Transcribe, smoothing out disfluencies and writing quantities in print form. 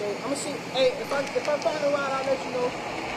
I'm gonna see. Hey, if I find a ride, I'll let you know.